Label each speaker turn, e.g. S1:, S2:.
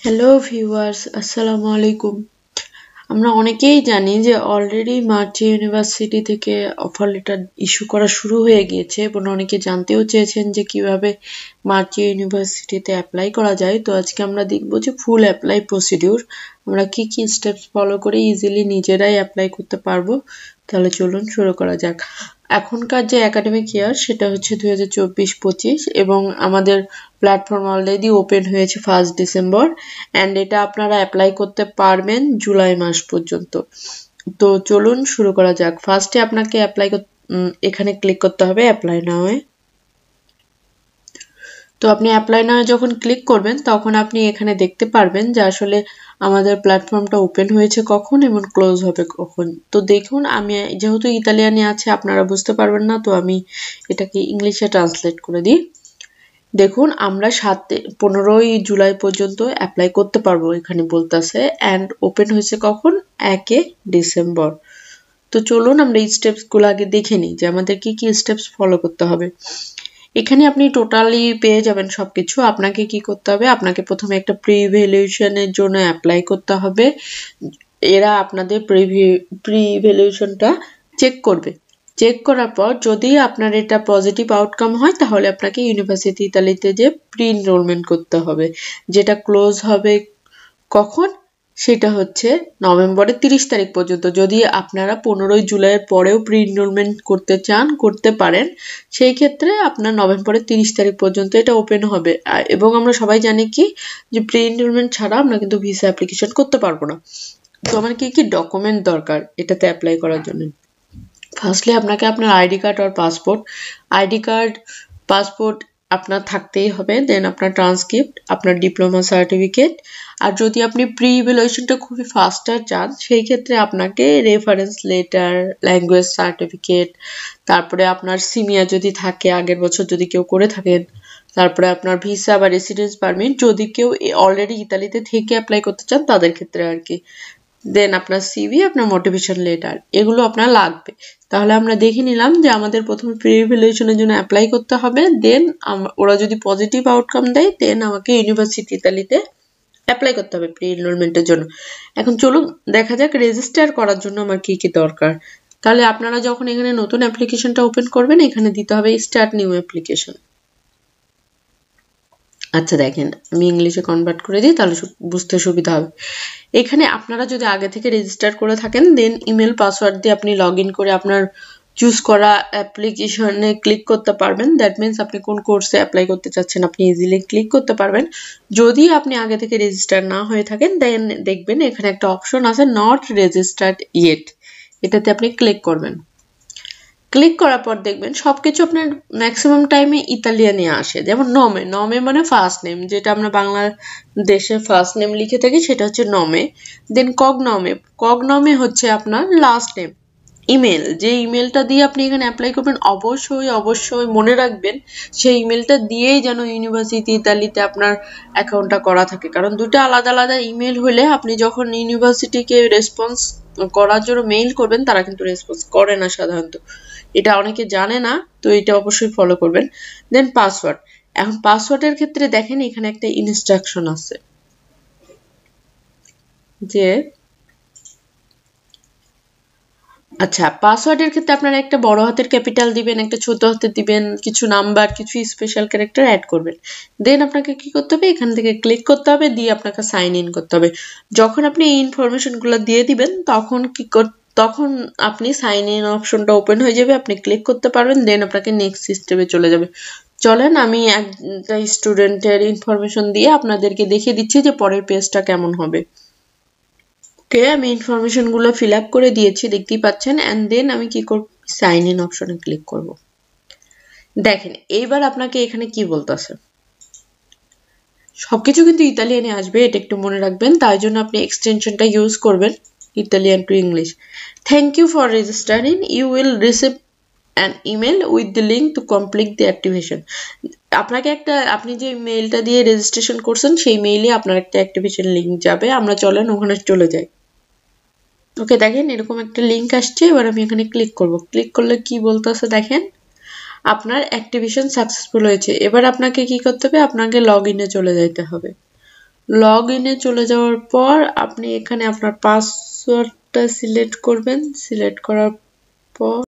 S1: Hello viewers, আসসালামু আলাইকুম। আমরা অনেকেই জানি যে অলরেডি মার্চে ইউনিভার্সিটি থেকে অফার লেটার ইস্যু করা শুরু হয়ে গিয়েছে এবং অনেকে জানতেও চেয়েছেন যে কিভাবে মার্চে ইউনিভার্সিটিতে অ্যাপ্লাই করা যায়। তো আজকে আমরা দেখব যে ফুল অ্যাপ্লাই প্রসিডিউর আমরা কি কি স্টেপস ফলো করে ইজিলি নিজেরাই অ্যাপ্লাই করতে পারবো। তাহলে চলুন শুরু করা যাক। এখনকার যে একাডেমিক ইয়ার সেটা হচ্ছে 2024-25 এবং আমাদের প্ল্যাটফর্ম অলরেডি ওপেন হয়েছে 1 ডিসেম্বর অ্যান্ড এটা আপনারা অ্যাপ্লাই করতে পারবেন জুলাই মাস পর্যন্ত। তো চলুন শুরু করা যাক। ফার্স্টে আপনাকে এখানে ক্লিক করতে হবে অ্যাপ্লাই নাওয়ে। তো আপনি অ্যাপ্লাই নাও যখন ক্লিক করবেন তখন আপনি এখানে দেখতে পারবেন যে আসলে আমাদের প্ল্যাটফর্মটা ওপেন হয়েছে কখন এবং ক্লোজ হবে কখন। তো দেখুন, আমি যেহেতু ইতালিয়ানে আছে আপনারা বুঝতে পারবেন না, তো আমি এটাকে ইংলিশে ট্রান্সলেট করে দিই। দেখুন, আমরা 15ই জুলাই পর্যন্ত অ্যাপ্লাই করতে পারবো এখানে বলতেছে, অ্যান্ড ওপেন হয়েছে কখন 1 ডিসেম্বর। তো চলুন আমরা এই স্টেপস গুলো আগে দেখে নিই যে আমাদের কি কি স্টেপস ফলো করতে হবে। এখানে আপনি টোটালি পেয়ে যাবেন সবকিছু। আপনাকে কি করতে হবে, আপনাকে প্রথমে একটা প্রি ভ্যালুয়েশনের জন্য অ্যাপ্লাই করতে হবে। এরা আপনাদের প্রি ভ্যালুয়েশনটা চেক করবে। চেক করার পর যদি আপনার এটা পজিটিভ আউটকাম হয় তাহলে আপনাকে ইউনিভার্সিটি ইতালিতে যে প্রি এনরোলমেন্ট করতে হবে, যেটা ক্লোজ হবে কখন, সেটা হচ্ছে নভেম্বরের 30 তারিখ পর্যন্ত। যদি আপনারা 15ই জুলাইয়ের পরেও প্রি এনরোলমেন্ট করতে চান করতে পারেন, সেই ক্ষেত্রে আপনার নভেম্বরের 30 তারিখ পর্যন্ত এটা ওপেন হবে। এবং আমরা সবাই জানি কি যে প্রি এনরোলমেন্ট ছাড়া আমরা কিন্তু ভিসা অ্যাপ্লিকেশন করতে পারবো না। তো আমার কি কি ডকুমেন্ট দরকার এটাতে অ্যাপ্লাই করার জন্য? ফার্স্টলি আপনাকে আপনার আইডি কার্ড আর পাসপোর্ট, আইডি কার্ড পাসপোর্ট আপনার থাকতেই হবে, দেন আপনার ট্রান্সক্রিপ্ট, আপনার ডিপ্লোমা সার্টিফিকেট, আর যদি আপনি প্রি ইভ্যালুয়েশনটা খুবই ফাস্টার চান সেই ক্ষেত্রে আপনাকে রেফারেন্স লেটার, ল্যাঙ্গুয়েজ সার্টিফিকেট, তারপরে আপনার সিমিয়া যদি থাকে আগের বছর যদি কেউ করে থাকেন, তারপরে আপনার ভিসা বা রেসিডেন্স পারমিট যদি কেউ অলরেডি ইতালিতে থেকে অ্যাপ্লাই করতে চান তাদের ক্ষেত্রে আর কি, দেন আপনার সিভি, আপনার মোটিভেশন লেটার, এগুলো আপনার লাগবে। তাহলে আমরা দেখে নিলাম যে আমাদের প্রথমে প্রি ইভ্যালুয়েশনের জন্য অ্যাপ্লাই করতে হবে, দেন ওরা যদি পজিটিভ আউটকাম দেয় দেন আমাকে ইউনিভার্সিটি ইতালিতে অ্যাপ্লাই করতে হবে প্রি এনরোলমেন্টের জন্য। এখন চলুন দেখা যাক রেজিস্টার করার জন্য আমার কি কি দরকার। তাহলে আপনারা যখন এখানে নতুন অ্যাপ্লিকেশনটা ওপেন করবেন এখানে দিতে হবে স্টার্ট নিউ অ্যাপ্লিকেশন। আচ্ছা দেখেন, আমি ইংলিশে কনভার্ট করে দিই তাহলে বুঝতে সুবিধা হবে। এখানে আপনারা যদি আগে থেকে রেজিস্টার করে থাকেন দেন ইমেল পাসওয়ার্ড দিয়ে আপনি লগ ইন করে আপনার চুজ করা অ্যাপ্লিকেশনে ক্লিক করতে পারবেন। দ্যাট মিনস আপনি কোন কোর্সে অ্যাপ্লাই করতে চাচ্ছেন আপনি ইজিলি ক্লিক করতে পারবেন। যদি আপনি আগে থেকে রেজিস্টার না হয়ে থাকেন দেন দেখবেন এখানে একটা অপশন আছে নট রেজিস্টার্ড ইয়েট, এটাতে আপনি ক্লিক করবেন। ক্লিক করার পর দেখবেন সবকিছু আপনার ম্যাক্সিমাম টাইমে ইতালিয়ানে আসে, যেমন নমে, নমে মানে ফার্স্ট নেম, যেটা আমরা বাংলাদেশে ফার্স্ট নেম লিখে থাকি সেটা হচ্ছে নমে। দেন কগনমে, কগনমে হচ্ছে আপনার লাস্ট নেম। ইমেল, যে ইমেলটা দিয়ে আপনি এখানে অ্যাপ্লাই করবেন অবশ্যই অবশ্যই মনে রাখবেন সেই ইমেলটা দিয়েই যেন ইউনিভার্সিটি ইতালিতে আপনার অ্যাকাউন্টটা করা থাকে, কারণ দুটো আলাদা আলাদা ইমেল হলে আপনি যখন ইউনিভার্সিটিকে রেসপন্স করার জন্য মেইল করবেন তারা কিন্তু রেসপন্স করে না সাধারণত, এটা অনেকে জানে না, তো এটা অবশ্যই ফলো করবেন। দেন পাসওয়ার্ড, এখন পাসওয়ার্ডের ক্ষেত্রে দেখেন এখানে একটা ইনস্ট্রাকশন আছে যে আচ্ছা পাসওয়ার্ডের ক্ষেত্রে আপনারা একটা বড় হাতের ক্যাপিটাল দিবেন, একটা ছোট হাতের দিবেন, কিছু নাম্বার, কিছু স্পেশাল ক্যারেক্টার অ্যাড করবেন। দেন আপনাকে কি করতে হবে, এখান থেকে ক্লিক করতে হবে, দিয়ে আপনাকে সাইন ইন করতে হবে। যখন আপনি এই ইনফরমেশনগুলো দিয়ে দিবেন তখন আপনি সাইন ইন অপশনটা ওপেন হয়ে যাবে, আপনি ক্লিক করতে পারবেন, দেন আপনাকে নেক্সট সিস্টেমে চলে যাবে। চলেন আমি একটা স্টুডেন্টের ইনফরমেশন দিয়ে আপনাদেরকে দেখিয়ে দিচ্ছি যে পরের পেজটা কেমন হবে। ওকে, আমি ইনফরমেশন গুলো ফিল আপ করে দিয়েছি দেখতেই পাচ্ছেন, এন্ড দেন আমি কি করব, সাইন ইন অপশনে ক্লিক করব। দেখেন এইবার আপনাকে এখানে কি বলতেছে, সবকিছু কিন্তু ইতালিয়ানে আসবে, এটা একটু মনে রাখবেন, তাই জন্য আপনি এক্সটেনশনটা ইউজ করবেন Italian to English. Thank you for registering, you will receive an email with the link to complete the activation। আপনাকে আপনি যে মেইলটা দিয়ে রেজিস্ট্রেশন করছেন সেই মেইলে আপনার একটা অ্যাক্টিভেশন লিংক যাবে, আমরা চলেন ওখানে চলে যাই। ওকে দেখেন এরকম একটা লিংক আসছে, এবার আমি এখানে ক্লিক করব। ক্লিক করলে কি বলতেছে দেখেন, আপনার অ্যাক্টিভেশন সাকসেসফুল হয়েছে। এবার আপনাকে কি করতে হবে, আপনাকে লগ ইনে চলে যেতে হবে। লগ ইনে চলে যাওয়ার পর আপনি এখানে আপনার পাসওয়ার্ডটা সিলেক্ট করবেন। সিলেক্ট করার পর